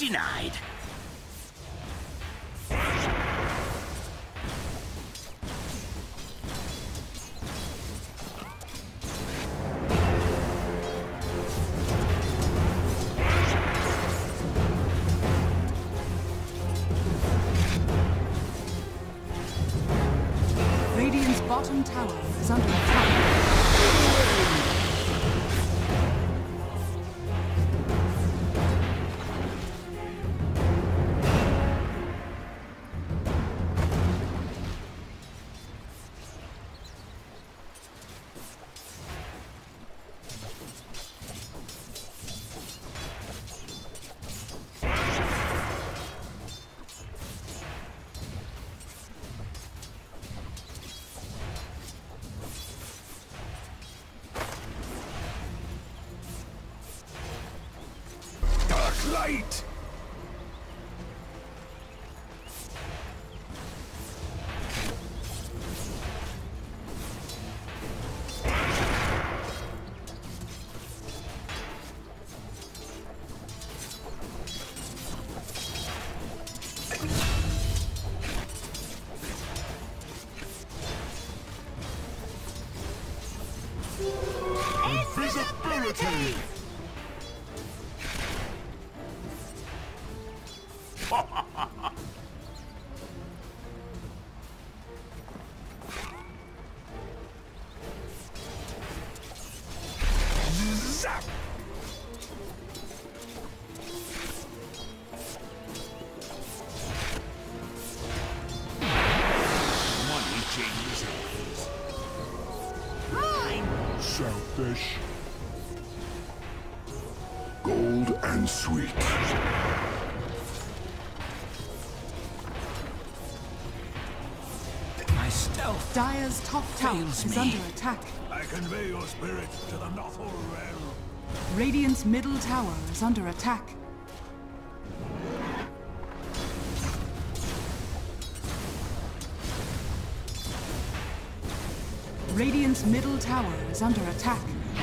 Denied. Radiant's bottom tower is under attack. Light! Invisibility! Zap! Money changes hands. Mine! Selfish. Gold and sweet. My stealth Dire's top tower fails is me. under attack. I convey your spirit to the Nothul realm. Radiant's middle tower is under attack. Radiant's middle tower is under attack.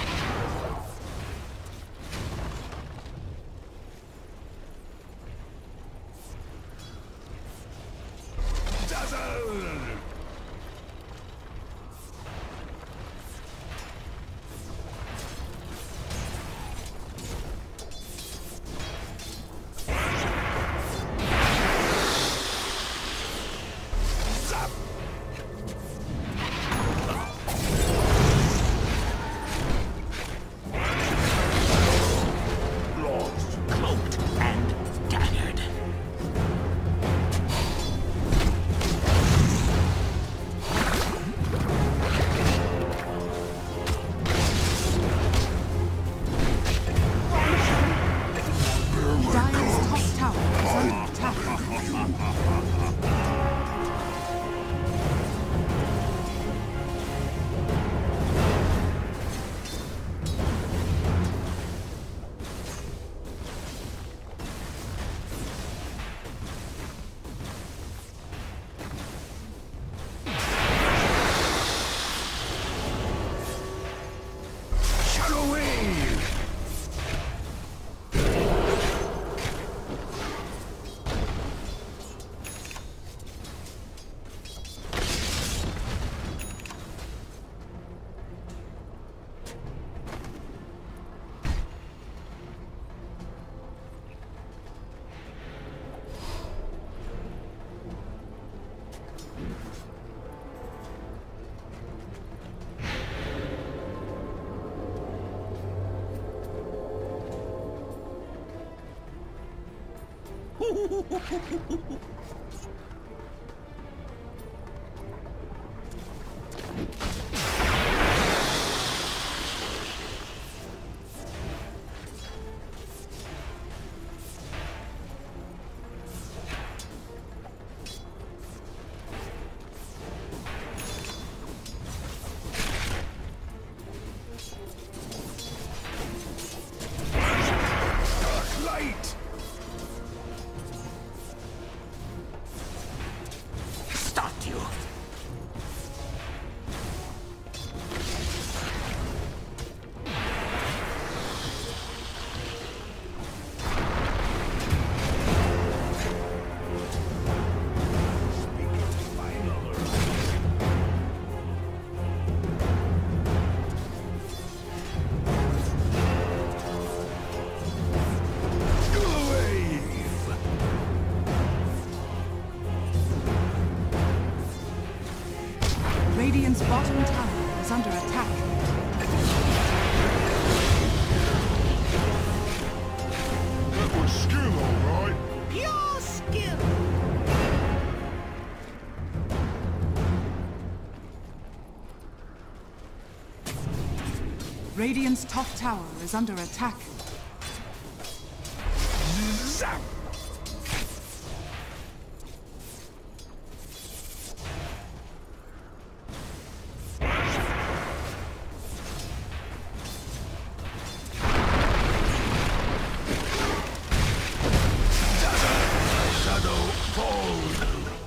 Dazzle! Zap! Lost. cloaked and daggered. Dire's top tower is under attack. Shadow Wave! Dark light! Radiant's bottom tower is under attack. That was skill, all right. Pure skill. Radiant's top tower is under attack. Zap! Shadow falls.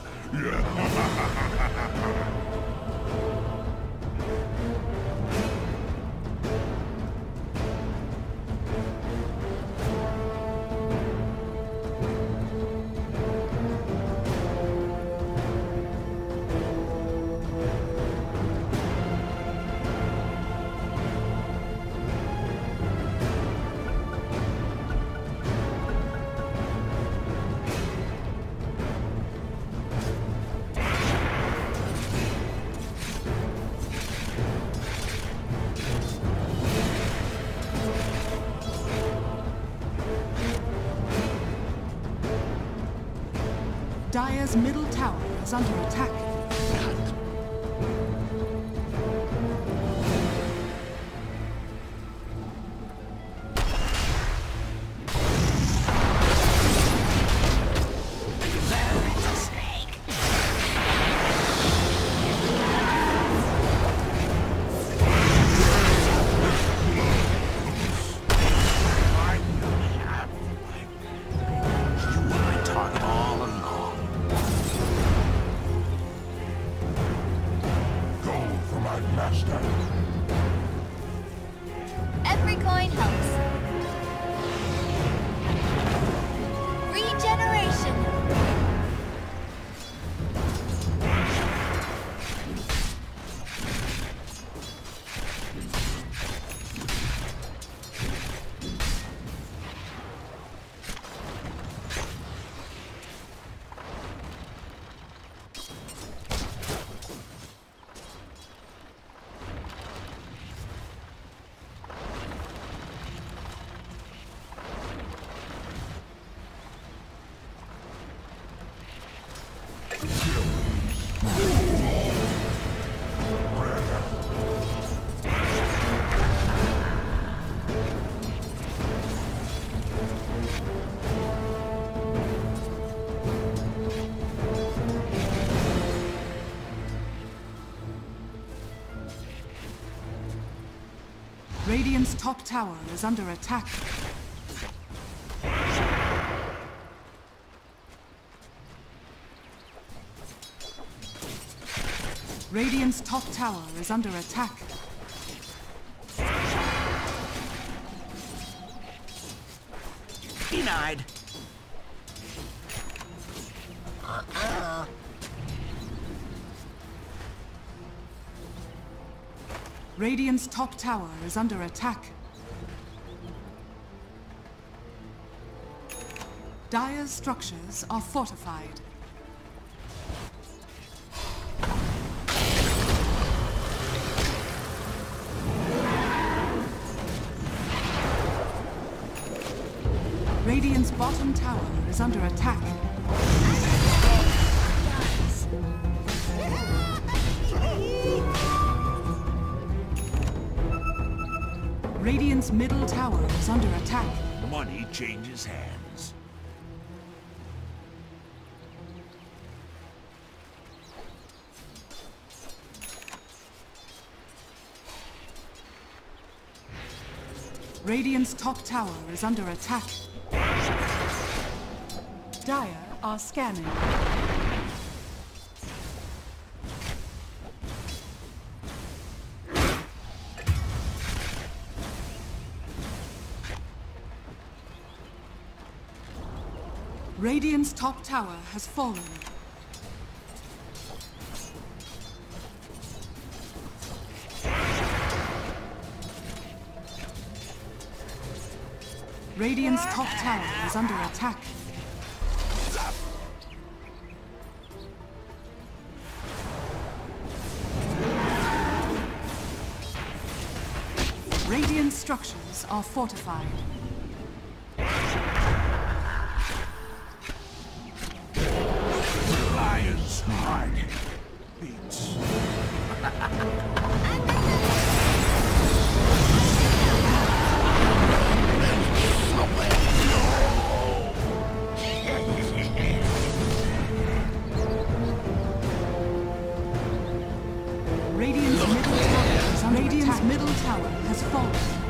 Dire's middle tower is under attack. Every coin helps. Regeneration. Radiant's top tower is under attack. Radiant's top tower is under attack. Denied. Radiant's top tower is under attack. Dire's structures are fortified. Radiant's bottom tower is under attack. Radiant's middle tower is under attack. Money changes hands. Radiant's top tower is under attack. Dire are scanning. Radiant's top tower has fallen. Radiant's top tower is under attack. Radiant's structures are fortified. Lion's heart beats. Radiant's middle tower has fallen.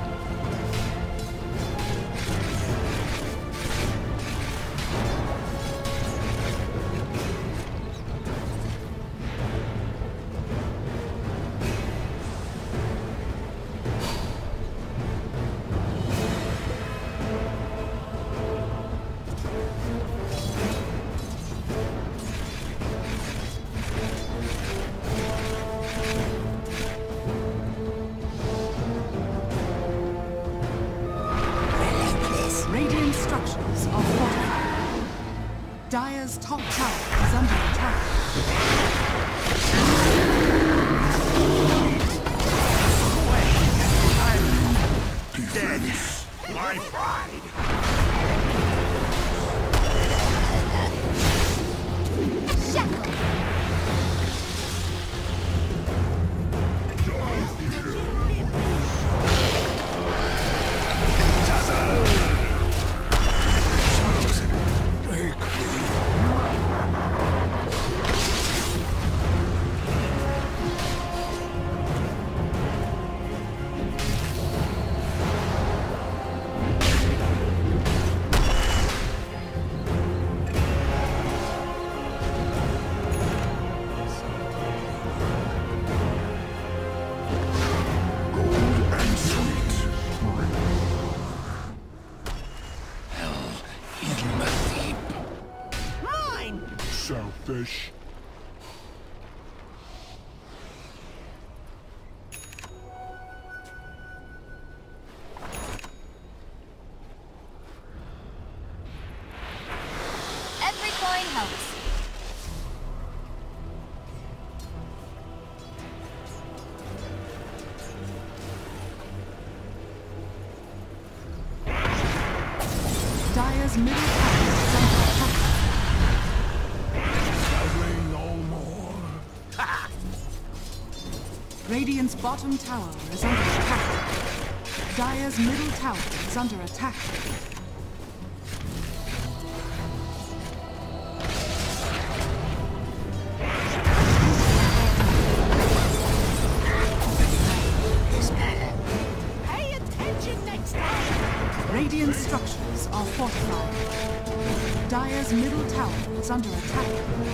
Dire's top tower is under attack. I'm dead. My pride. Selfish. Every coin helps. Dire's middle tower is under attack. No more. Radiant's bottom tower is under attack. Dire's middle tower is under attack. Pay attention next time. Radiant structures are fortified. Dire's middle tower is under attack.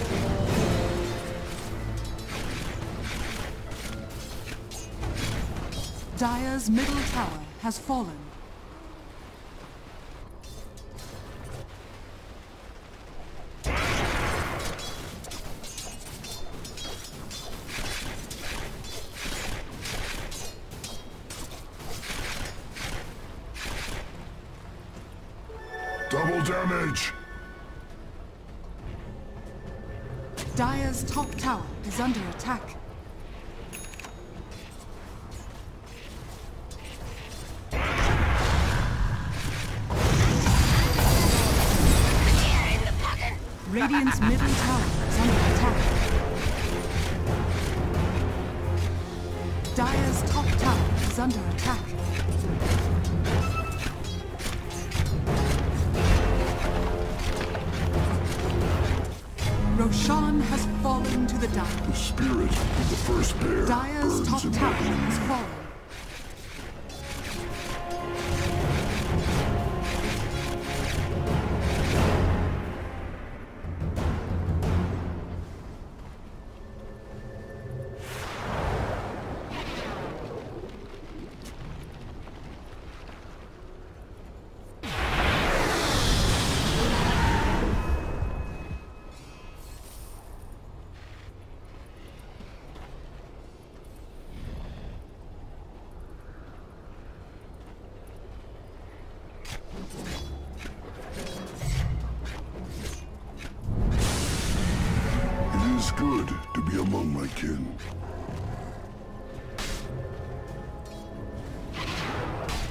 Dire's middle tower has fallen. Double damage. Dire's top tower is under attack. Radiant's middle tower is under attack. Dire's top tower is under attack. Roshan has fallen to the The dark. spirit of the first bear Dire's burns top in tower my has blood. fallen. It is good to be among my kin.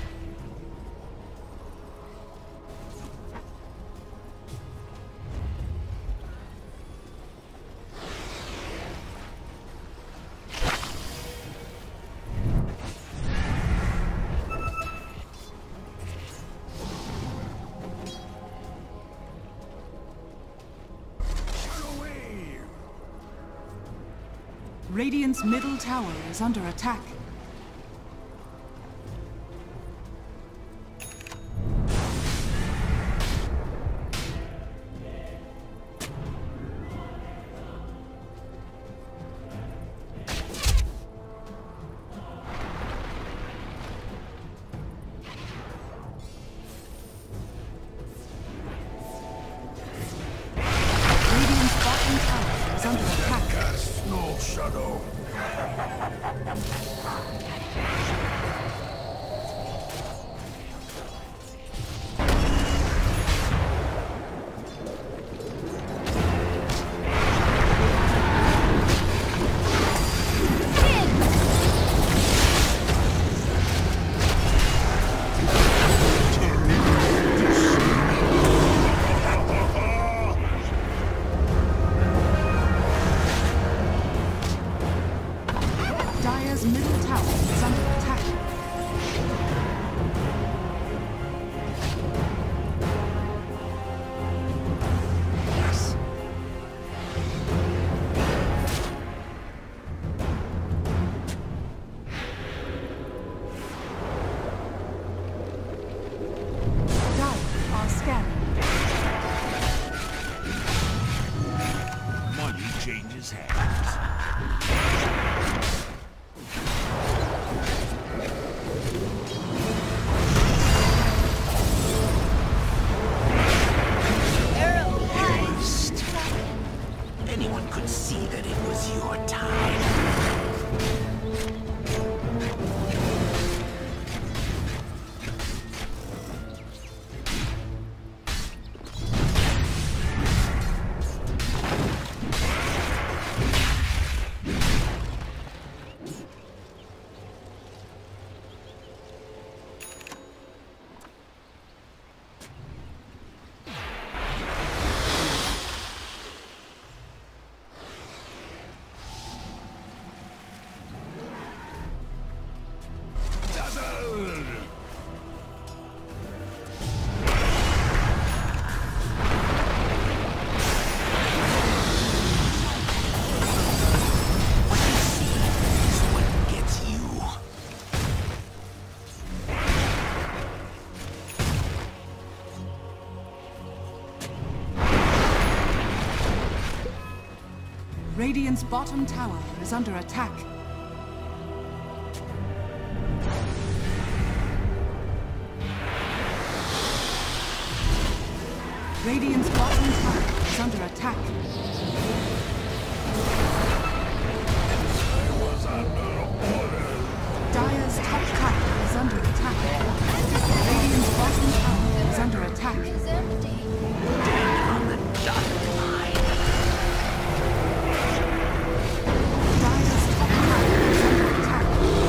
Radiant's middle tower is under attack. Radiant's bottom tower is under attack. Radiant's bottom tower is under attack. Dire's top tower is under attack. Radiant's bottom tower is under attack. Is empty. On the dotted line. Dire's top tower is under attack.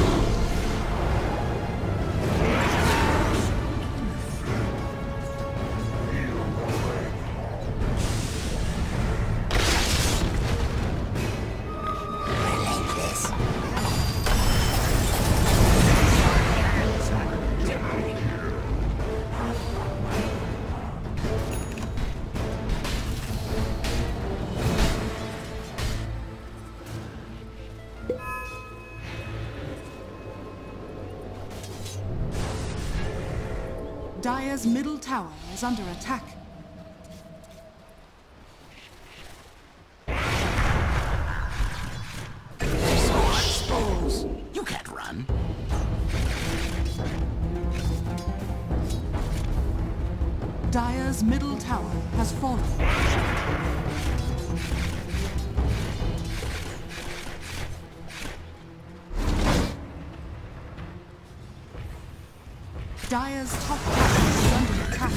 Dire's middle tower is under attack. You can't run. Dire's middle tower has fallen. Dire's top tower is under attack.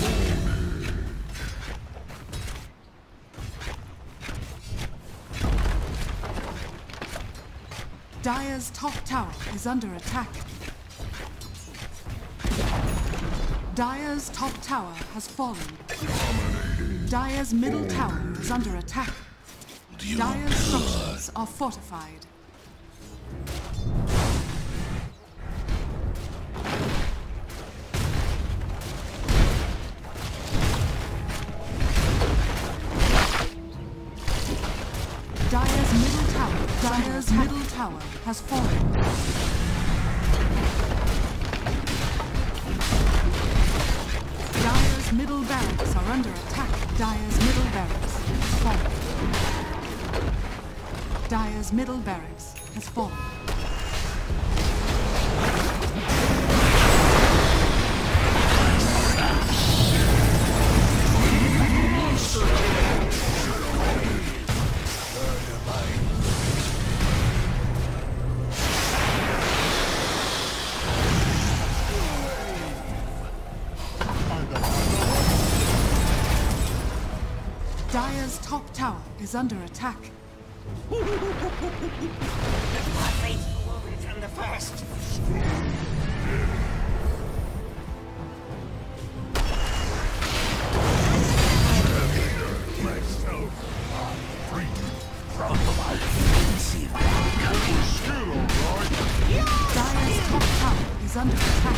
Dire's top tower is under attack. Dire's top tower has fallen. Dire's middle tower is under attack. Dire's structures are fortified. Dire's middle tower tower. Dire's middle tower has fallen. Dire's middle barracks are under attack. Dire's middle barracks has fallen. Dire's middle barracks has fallen. Dire's top tower is under attack. My faithful will be from the first. Dire's top tower is under attack.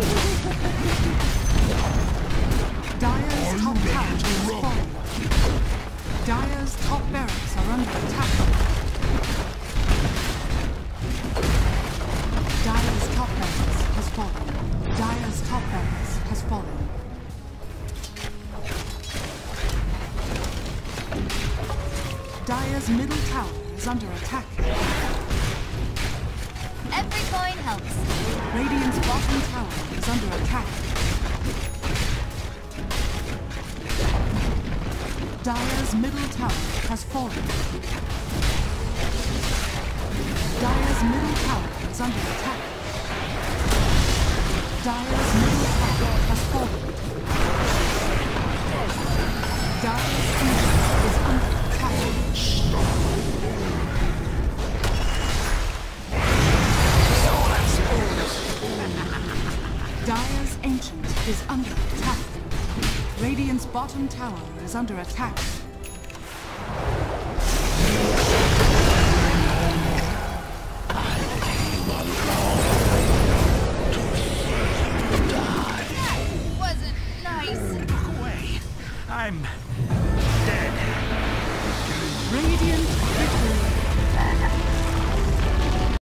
Dire's top tower is falling. Dire's top barracks are under attack. Dire's top barracks has fallen. Dire's top barracks has fallen. Dire's middle tower is under attack. Every coin helps. Radiant's bottom tower is under attack. Dire's middle tower has fallen. Dire's middle tower is under attack. Dire's middle tower has fallen. Dire's ancient is under attack. Dire's ancient is under attack. Radiant's bottom tower is under attack. Wasn't nice. Look away. I'm